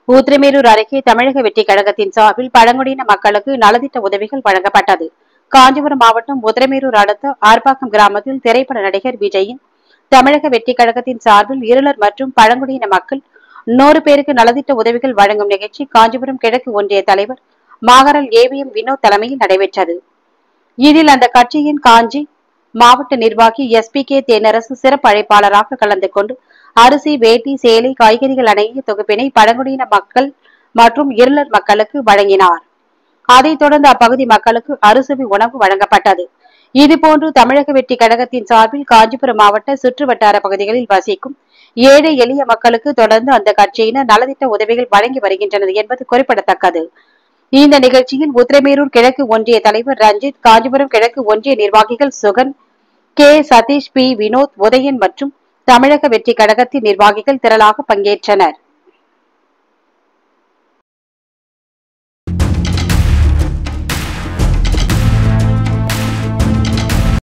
ஊத்திரமேரூர் அருகே தமிழக வெற்றி கழகத்தின் சார்பில் பழங்குடியின மக்களுக்கு நலத்திட்ட உதவிகள் வழங்கப்பட்டது. காஞ்சிபுரம் மாவட்டம் ஊத்திரமேரூர் அடுத்த ஆர்ப்பாக்கம் கிராமத்தில் திரைப்பட நடிகர் விஜயின் தமிழக வெற்றி கழகத்தின் சார்பில் இருளர் மற்றும் பழங்குடியின மக்கள் 100 பேருக்கு நலத்திட்ட உதவிகள் வழங்கும் நிகழ்ச்சி காஞ்சிபுரம் கிழக்கு ஒன்றிய தலைவர் மாகரல் AVM வினோத் தலைமையில் நடைபெற்றது. இதில் அந்த கட்சியின் காஞ்சி மாவட்ட நிர்வாகி SPK தேனரசு சிறப்பு அழைப்பாளராக கலந்து கொண்டு அரிசி, வேட்டி, சேலை, காய்கறிகள் அடங்கிய தொகுப்பினை பழங்குடியின மக்கள் மற்றும் இருளர் மக்களுக்கு வழங்கினார். அதைத் தொடர்ந்து அப்பகுதி மக்களுக்கு அறுசுவை உணவு வழங்கப்பட்டது. இதுபோன்று தமிழக வெற்றி கழகத்தின் சார்பில் காஞ்சிபுரம் மாவட்ட சுற்றுவட்டார பகுதிகளில் வசிக்கும் ஏழை எளிய மக்களுக்கு தொடர்ந்து அந்த கட்சியினர் நலத்திட்ட உதவிகள் வழங்கி வருகின்றனர் என்பது குறிப்பிடத்தக்கது. இந்த நிகழ்ச்சியில் உத்திரமேரூர் கிழக்கு ஒன்றிய தலைவர் ரஞ்சித், காஞ்சிபுரம் கிழக்கு ஒன்றிய நிர்வாகிகள் சுகன், K. சதீஷ், P. வினோத், உதயன் மற்றும் தமிழக வெற்றி கழகத்தின் நிர்வாகிகள் திரளாக பங்கேற்றனர்.